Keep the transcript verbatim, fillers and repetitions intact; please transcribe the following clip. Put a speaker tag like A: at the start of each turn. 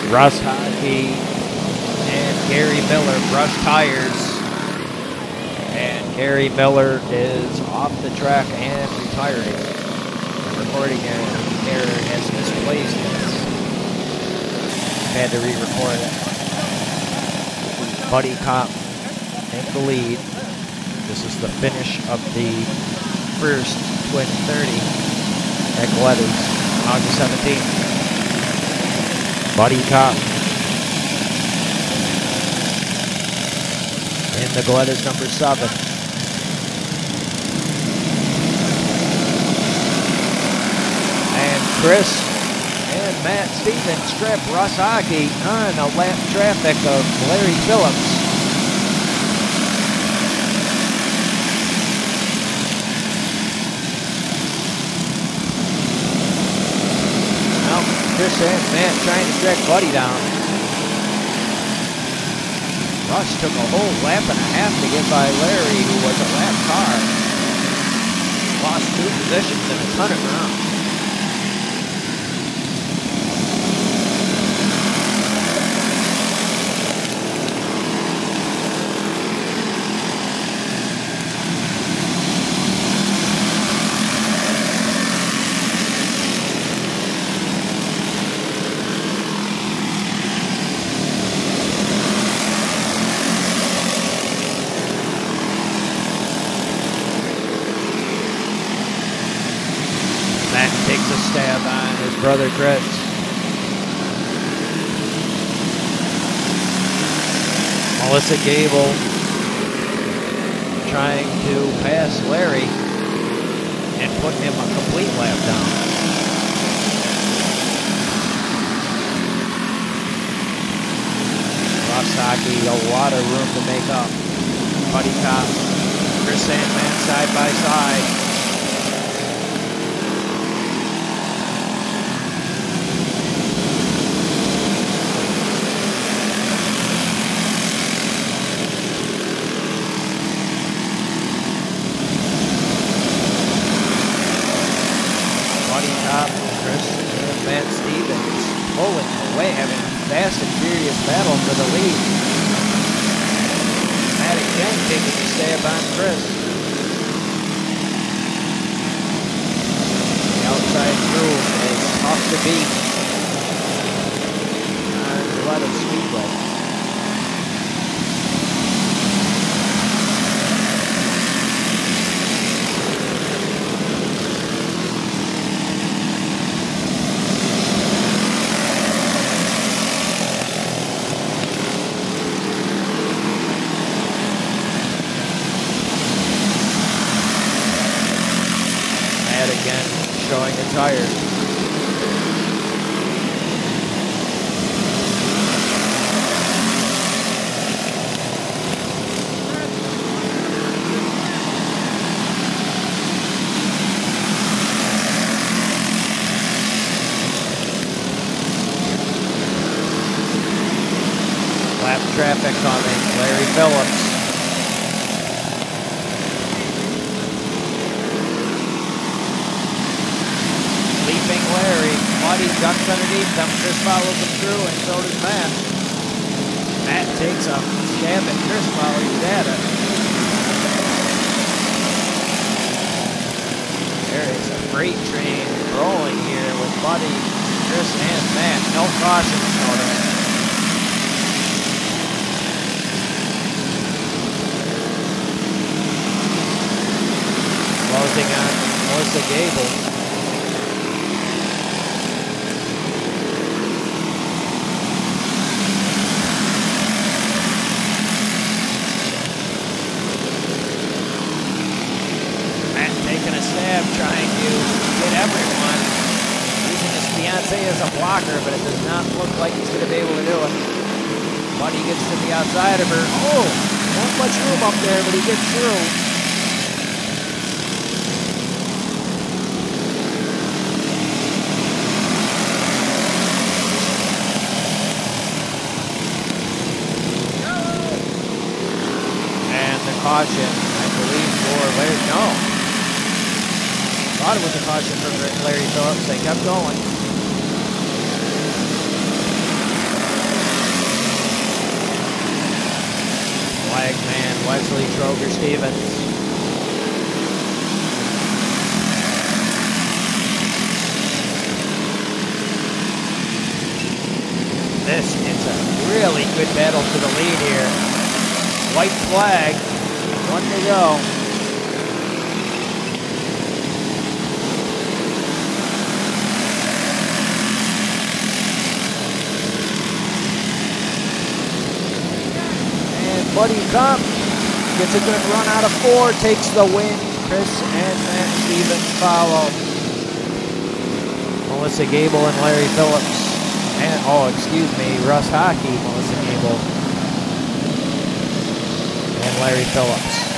A: Russ Hockey and Gary Miller brush tires. And Gary Miller is off the track and retiring. The recording error has misplaced this. Had to re-record it. Buddy Kopp in the lead. This is the finish of the first Twin thirty at Galletta's August seventeenth. Buddy Kopp in the Galletta's number seven. And Chris and Matt Stevens strip Russ Hockey on a lap traffic of Larry Phillips. Chris and Matt trying to track Buddy down. Russ took a whole lap and a half to get by Larry, who was a lap car. Lost two positions and a ton of ground. Takes a stab on his brother Chris. Melissa Gable trying to pass Larry and put him a complete lap down. Russ Hockey, a lot of room to make up. Buddy Kopp, Chris and Matt side by side. Matt Stevens pulling away, having fast and furious battle for the lead. Matt again taking a stab on Chris. The outside groove is tough to beat on Galletta Speedway. Again, showing the tires. Lap traffic coming, Larry Phillips. Larry, Buddy ducks underneath them. Chris follows him through, and so does Matt. Matt takes a stab at Chris while he's at it. There is a freight train rolling here with Buddy, Chris, and Matt. No caution notice. Closing on Melissa Gable. Trying to get everyone, using his fiance as a blocker, but it does not look like he's going to be able to do it. Buddy gets to the outside of her. Oh, not much room up there, but he gets through. And the caution, I believe, for Larry. No. Thought it was a caution for Larry Phillips. They kept going. Wesley Troger Stevens. This is a really good battle for the lead here. White flag, one to go. And Buddy Cup gets a good run out of four, takes the win. Chris and Matt Stevens follow. Melissa Gable and Larry Phillips. And, oh, excuse me, Russ Hockey, Melissa Gable, and Larry Phillips.